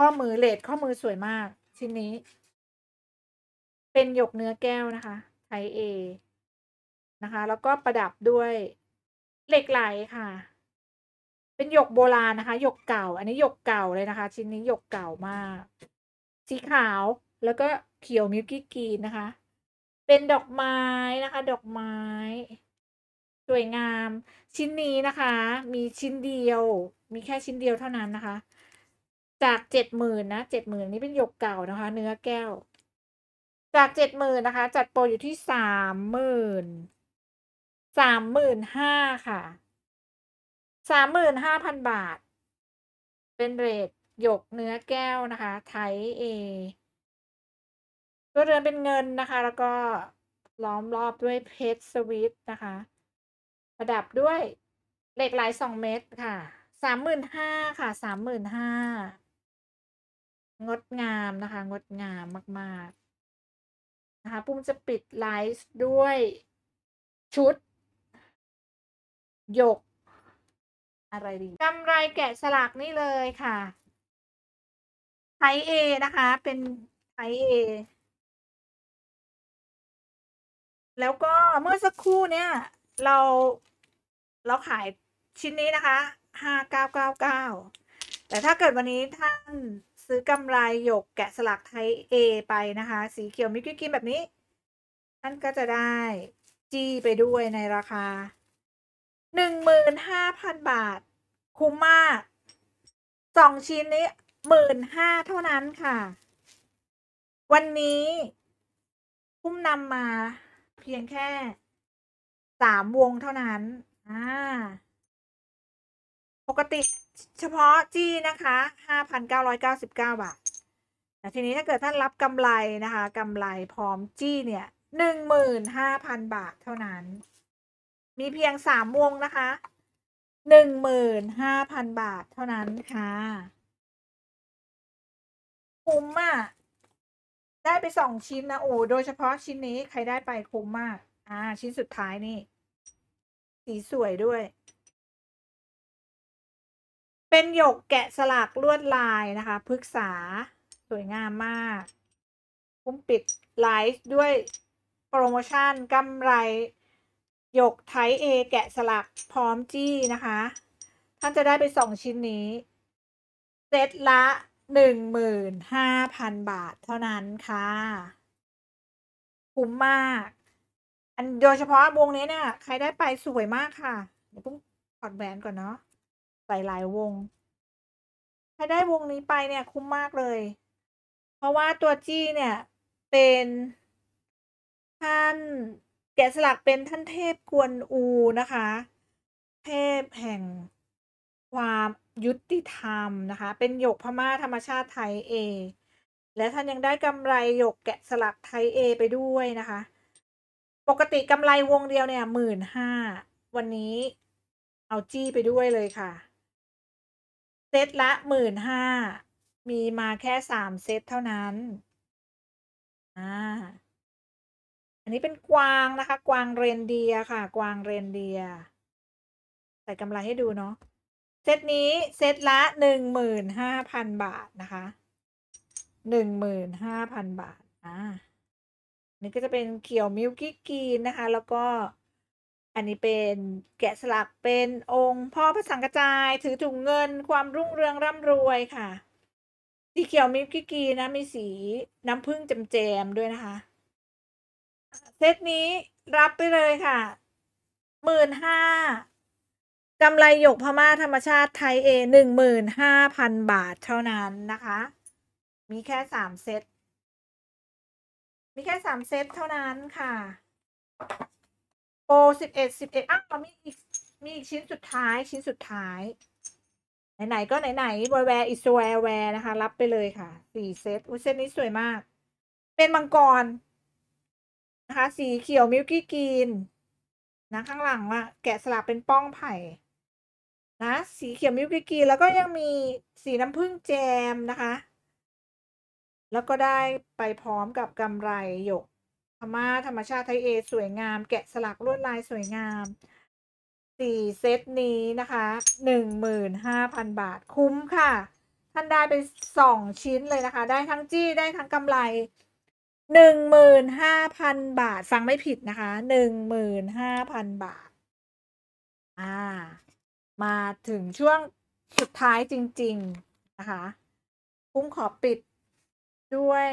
มือเลสข้อมือสวยมากชิ้นนี้ เป็นหยกเนื้อแก้วนะคะไทป์ A นะคะ แล้วก็ประดับด้วยเหล็กไหลค่ะ เป็นหยกโบราณนะคะ หยกเก่า อันนี้หยกเก่าเลยนะคะ ชิ้นนี้หยกเก่ามาก สีขาวแล้วก็เขียว Milky Green นะคะ เป็นดอกไม้นะคะ ดอกไม้ สวยงาม ชิ้นนี้นะคะ มีชิ้นเดียว มีแค่ชิ้นเดียวเท่านั้นนะคะ จาก 70,000 นะ 70,000 นี่เป็นหยกเก่านะคะ เนื้อแก้ว จาก 70,000 นะคะ จัดโปรอยู่ที่ 30,000 35,000 ค่ะ 35,000 บาท เป็นเรตหยกเนื้อแก้วนะคะ ไทป์ A ตัวเรือนเป็นเงินนะคะ แล้วก็ล้อมรอบด้วยเพชรสวิตนะคะ ประดับด้วยเหล็กไหล2 เม็ดค่ะ 35,000 ค่ะ 35,000 งดงามนะคะ งดงามมาก ๆ นะคะ ปุ้มจะปิดไลฟ์ด้วยชุด หยก อะไรดี กำไรแกะสลักนี่เลยค่ะ ไทป์ A นะคะ เป็นไทป์ A แล้วก็เมื่อสักครู่เนี้ย เรา ขายชิ้นนี้นะคะ 5999 แต่ถ้าเกิดวันนี้ท่านซื้อกำไรหยกแกะสลักไทป์ A ไปนะคะ สีเขียว Milky Green แบบนี้ ท่านก็จะได้จี้ไปด้วยในราคา 15,000 บาท คุ้มมาก 2 ชิ้นนี้ 15,000 เท่านั้นค่ะ วันนี้ปุ้มนำมาเพียงแค่ 3 วงเท่านั้น ปกติเฉพาะจี้นะคะ 5,999 บาท แต่ทีนี้ถ้าเกิดท่านรับกำไรนะคะ กำไรพร้อมจี้เนี่ย 15,000 บาทเท่านั้น มีเพียง 3 วงนะคะ 15,000 บาทเท่านั้นค่ะ คุ้มอะ ได้ไป 2 ชิ้นนะ โอ้โฮ โดยเฉพาะชิ้นนี้ใครได้ไปคุ้มมาก ชิ้นสุดท้ายนี่ สีสวยด้วย เป็นหยกแกะสลักลวดลายนะคะ พฤกษา สวยงามมาก ปุ้มปิดไลฟ์ด้วยโปรโมชันกำไรหยกไทป์ A แกะสลักพร้อมจี้นะคะ ท่านจะได้ไป 2 ชิ้นนี้ เซตละ 15,000 บาทเท่านั้นค่ะ คุ้มมาก โดยเฉพาะวงนี้เนี่ย ใครได้ไปสวยมากค่ะ เดี๋ยวปุ้มถอดแหวนก่อนเนาะ ใส่หลายวง ใครได้วงนี้ไปเนี่ยคุ้มมากเลย เพราะว่าตัวจี้เนี่ยเป็น ท่านแกะสลักเป็นท่านเทพกวนอูนะคะ เทพแห่งความยุติธรรมนะคะ เป็นหยกพม่าธรรมชาติไทป์ A และท่านยังได้กำไรหยกแกะสลักไทป์ A ไปด้วยนะคะ ปกติกำไรวงเดียวเนี่ย 15,000 วันนี้เอาจี้ไปด้วยเลยค่ะ เซตละ 15,000 มีมาแค่ 3 เซตเท่านั้น อันนี้เป็นกวางนะคะ กวางเรนเดียร์ค่ะ กวางเรนเดียร์ ใส่กำไรให้ดูเนาะ เซตนี้เซตละ 15,000 บาทนะคะ 15,000 บาท นี่ก็จะเป็นเขียว Milky Green นะคะ แล้วก็ อันนี้เป็นแกะสลักเป็นองค์พ่อพระสังกระจาย ถือถุงเงินความรุ่งเรืองร่ำรวยค่ะ สีเขียว Milky Green นะ มีสีน้ำผึ้งแจมๆด้วยนะคะ เซตนี้รับไปเลยค่ะ 15,000 กำไรหยกพม่าธรรมชาติไทป์ A 15,000 บาทเท่านั้นนะคะ มีแค่ 3 เซต มีแค่ 3 เซตเท่านั้นค่ะ โปร 11 อ้าว มีอีกชิ้นสุดท้าย ไหน ๆ ก็ไหน ๆ Where is Where นะคะ รับไปเลยค่ะ 4 เซต อุ๊ย เซตนี้สวยมาก เป็นมังกรนะคะ สีเขียว Milky Green นะ ข้างหลังอะแกะสลักเป็นป้องไผ่ นะ สีเขียว Milky Green แล้วก็ยังมีสีน้ำผึ้งแจมนะคะ แล้วก็ได้ไปพร้อมกับกำไรหยกพม่าธรรมชาติไทป์ A สวยงาม แกะสลักลวดลายสวยงาม 4 เซตนี้นะคะ 15,000 บาท คุ้มค่ะ ท่ท่านได้ไป2ชิ้นเลยนะคะได้ทั้งจี้ได้ทั้งกำไร 15,000 บาทฟังไม่ผิดนะคะ 15,000 บาทมาถึงช่วงสุดท้ายจริงๆนะคะปุ้มขอปิดด้วย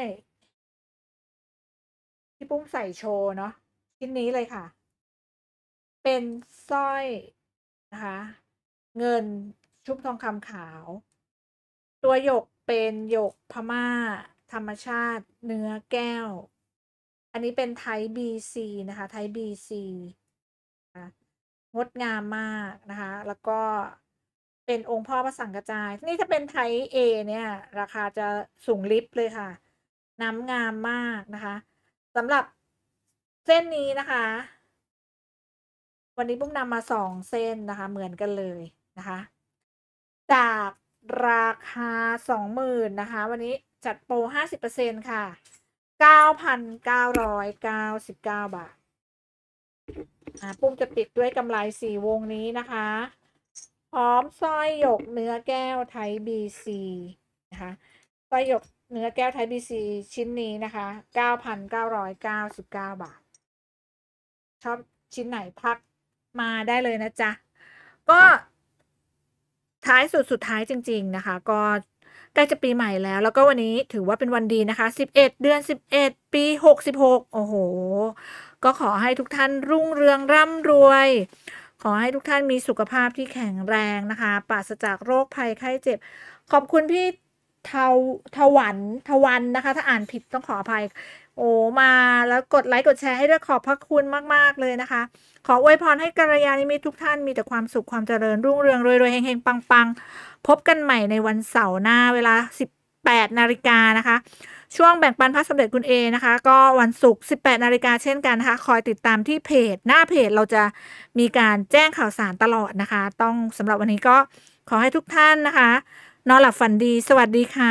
ที่ปุ้มใส่โชว์เนาะชิ้นนี้เลยค่ะเป็นสร้อยนะคะเงินชุบทองคำขาวตัวหยกเป็นหยกพม่าธรรมชาติเนื้อแก้วอันนี้เป็นไทป์ BC นะคะไทป์ BC งดงามมากนะคะแล้วก็เป็นองค์พ่อพระสังฆจายนี่ถ้าเป็นไทป์ A เนี่ยราคาจะสูงลิฟเลยค่ะน้ำงามมากนะคะสำหรับเส้นนี้นะคะวันนี้ปุ้มนำมา2เส้นนะคะเหมือนกันเลยนะคะจากราคา 20,000 นะคะวันนี้จัดโปร 50% ค่ะ 9,999 บาทปุ้มจะปิดด้วยกำไร4วงนี้นะคะพร้อมสร้อยหยกเนื้อแก้วไทป์ BC นะคะสร้อยหยกเนื้อแก้วไทป์ BC ชิ้นนี้นะคะ 9,999 บาทชอบชิ้นไหนทักมาได้เลยนะจ๊ะก็ท้ายสุดท้ายจริงๆนะคะก็ใกล้จะปีใหม่แล้วก็วันนี้ถือว่าเป็นวันดีนะคะ11เดือน11ปี66โอ้โหก็ขอให้ทุกท่านรุ่งเรืองร่ำรวยขอให้ทุกท่านมีสุขภาพที่แข็งแรงนะคะปราศจากโรคภัยไข้เจ็บขอบคุณพี่ทวันนะคะถ้าอ่านผิดต้องขออภัยโอ้มาแล้วกดไลค์กดแชร์ให้ด้วยขอบพระคุณมากๆเลยนะคะขออวยพรให้กัลยาณมิตรทุกท่านมีแต่ความสุขความเจริญรุ่งเรืองรวยๆเฮงๆปังๆพบกันใหม่ในวันเสาร์หน้าเวลา 18 นาฬิกานะคะช่วงแบ่งปันพระสมเด็จคุณเอนะคะก็วันศุกร์ 18 นาฬิกาเช่นกันนะคะคอยติดตามที่เพจหน้าเพจเราจะมีการแจ้งข่าวสารตลอดนะคะสำหรับวันนี้ก็ขอให้ทุกท่านนะคะนอนหลับฝันดีสวัสดีค่ะ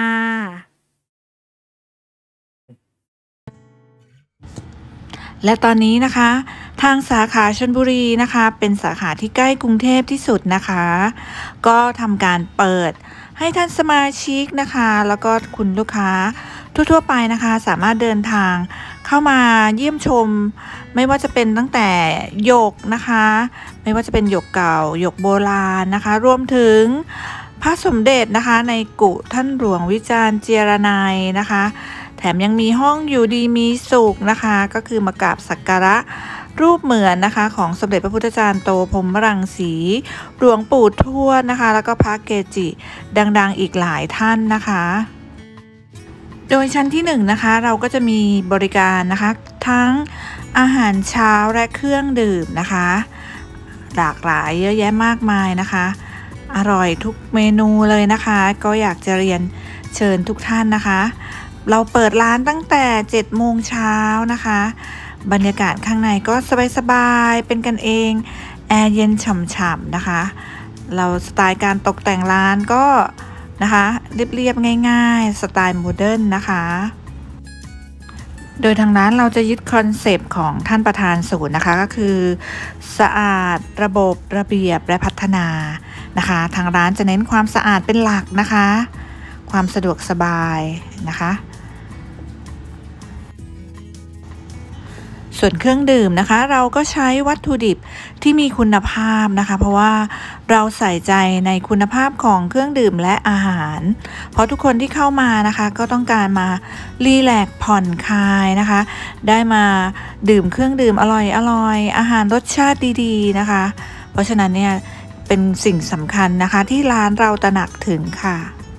และตอนนี้นะคะทางสาขาชลบุรีนะคะเป็นสาขาที่ใกล้กรุงเทพที่สุดนะคะก็ทำการเปิดให้ท่านสมาชิกนะคะแล้วก็คุณลูกค้าทั่วๆไปนะคะสามารถเดินทางเข้ามาเยี่ยมชมไม่ว่าจะเป็นตั้งแต่หยกนะคะไม่ว่าจะเป็นหยกเก่าหยกโบราณนะคะรวมถึงพระสมเด็จนะคะในกุท่านหลวงวิจารณ์เจรนัยนะคะแถมยังมีห้องอยู่ดีมีสุขนะคะก็คือมากราบสักการะรูปเหมือนนะคะของสมเด็จพระพุทธจารย์โตพรหมรังสีหลวงปู่ทวดนะคะแล้วก็พระเกจิดังๆอีกหลายท่านนะคะโดยชั้นที่1นะคะเราก็จะมีบริการนะคะทั้งอาหารเช้าและเครื่องดื่มนะคะหลากหลายเยอะแยะมากมายนะคะอร่อยทุกเมนูเลยนะคะก็อยากจะเรียนเชิญทุกท่านนะคะเราเปิดร้านตั้งแต่7 โมงเช้านะคะบรรยากาศข้างในก็สบายๆเป็นกันเองแอร์เย็นฉ่ำๆนะคะเราสไตล์การตกแต่งร้านก็นะคะเรียบๆง่ายๆสไตล์โมเดิร์นนะคะโดยทางร้านเราจะยึดคอนเซปต์ของท่านประธานศูนย์นะคะก็คือสะอาดระบบระเบียบและพัฒนานะคะทางร้านจะเน้นความสะอาดเป็นหลักนะคะความสะดวกสบายนะคะส่วนเครื่องดื่มนะคะเราก็ใช้วัตถุดิบที่มีคุณภาพนะคะเพราะว่าเราใส่ใจในคุณภาพของเครื่องดื่มและอาหารเพราะทุกคนที่เข้ามานะคะก็ต้องการมารีแลกซ์ผ่อนคลายนะคะได้มาดื่มเครื่องดื่มอร่อยอาหารรสชาติดีๆนะคะเพราะฉะนั้นเนี่ยเป็นสิ่งสำคัญนะคะที่ร้านเราตระหนักถึงค่ะ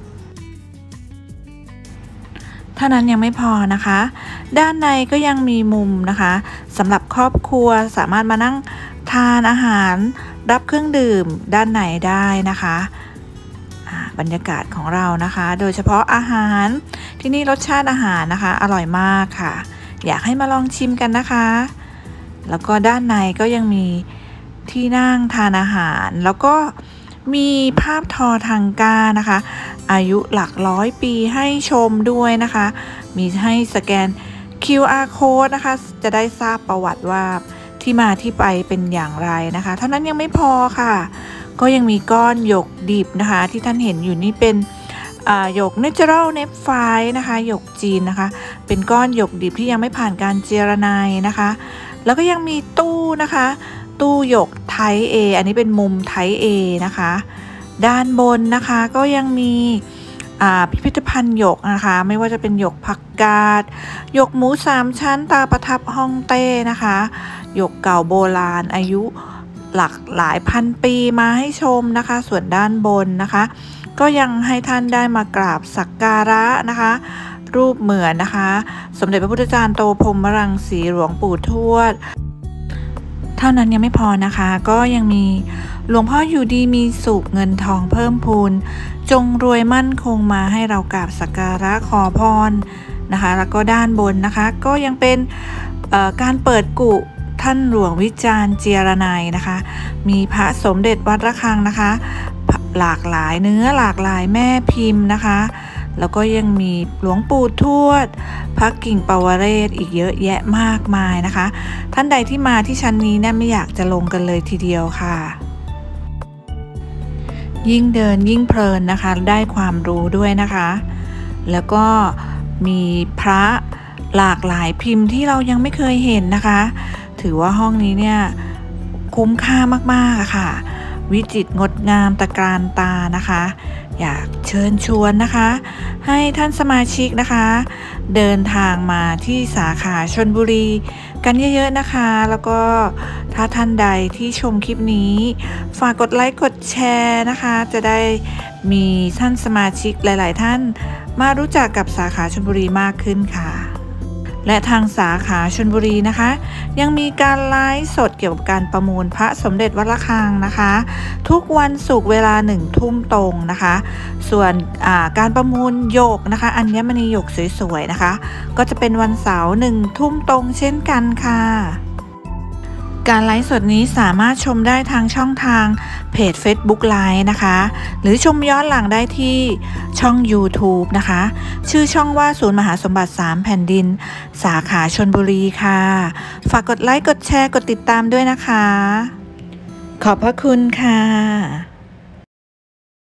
เท่านั้นยังไม่พอนะคะด้านในก็ยังมีมุมนะคะสำหรับครอบครัวสามารถมานั่งทานอาหารรับเครื่องดื่มด้านในได้นะคะบรรยากาศของเรานะคะโดยเฉพาะอาหารที่นี่รสชาติอาหารนะคะอร่อยมากค่ะอยากให้มาลองชิมกันนะคะแล้วก็ด้านในก็ยังมีที่นั่งทานอาหารแล้วก็มีภาพทอทังก้านะคะอายุหลัก100 ปีให้ชมด้วยนะคะมีให้สแกน QR code นะคะจะได้ทราบประวัติว่าที่มาที่ไปเป็นอย่างไรนะคะเท่านั้นยังไม่พอค่ะก็ยังมีก้อนหยกดิบนะคะที่ท่านเห็นอยู่นี่เป็นหยก Natural n e p h i นะคะหยกจีนนะคะเป็นก้อนหยกดิบที่ยังไม่ผ่านการเจรไนนะคะแล้วก็ยังมีตู้นะคะตู้หยกไทป์ A อันนี้เป็นมุมไทป์ A นะคะด้านบนนะคะก็ยังมีพิพิธภัณฑ์หยกนะคะไม่ว่าจะเป็นหยกผักกาดหยกหมู3ชั้นตาประทับฮ่องเต้นะคะหยกเก่าโบราณอายุหลายพันปีมาให้ชมนะคะส่วนด้านบนนะคะก็ยังให้ท่านได้มากราบสักการะนะคะรูปเหมือนนะคะสมเด็จพระพุทธจารย์โตพรหมรังสีหลวงปู่ทวดเท่านั้นยังไม่พอนะคะก็ยังมีหลวงพ่ออยู่ดีมีสุขเงินทองเพิ่มพูนจงรวยมั่นคงมาให้เรากราบสักการะขอพรนะคะแล้วก็ด้านบนนะคะก็ยังเป็นการเปิดกุท่านหลวงวิจารณ์เจียรนัยนะคะมีพระสมเด็จวัดระฆังนะคะหลากหลายเนื้อหลากหลายแม่พิมพ์นะคะแล้วก็ยังมีหลวงปู่ทวดพระกิ่งปวเรศอีกเยอะแยะมากมายนะคะท่านใดที่มาที่ชั้นนี้เนี่ยไม่อยากจะลงกันเลยทีเดียวค่ะยิ่งเดินยิ่งเพลินนะคะได้ความรู้ด้วยนะคะแล้วก็มีพระหลากหลายพิมพ์ที่เรายังไม่เคยเห็นนะคะถือว่าห้องนี้เนี่ยคุ้มค่ามากๆค่ะวิจิตรงดงามตะการตานะคะอยากเชิญชวนนะคะให้ท่านสมาชิกนะคะเดินทางมาที่สาขาชลบุรีกันเยอะๆนะคะแล้วก็ถ้าท่านใดที่ชมคลิปนี้ฝากกดไลค์กดแชร์นะคะจะได้มีท่านสมาชิกหลายๆท่านมารู้จักกับสาขาชลบุรีมากขึ้นค่ะและทางสาขาชลบุรีนะคะยังมีการไลฟ์สดเกี่ยวกับการประมูลพระสมเด็จวัดระฆังนะคะทุกวันศุกร์เวลา1 ทุ่มตรงนะคะส่วนการประมูลหยกนะคะอัญมณีหยกสวยๆนะคะก็จะเป็นวันเสาร์1 ทุ่มตรงเช่นกันค่ะการไลฟ์สดนี้สามารถชมได้ทางช่องทางเพจ Facebook Live นะคะหรือชมย้อนหลังได้ที่ช่อง YouTube นะคะชื่อช่องว่าศูนย์มหาสมบัติ3แผ่นดินสาขาชลบุรีค่ะฝากกดไลค์กดแชร์กดติดตามด้วยนะคะขอบพระคุณค่ะ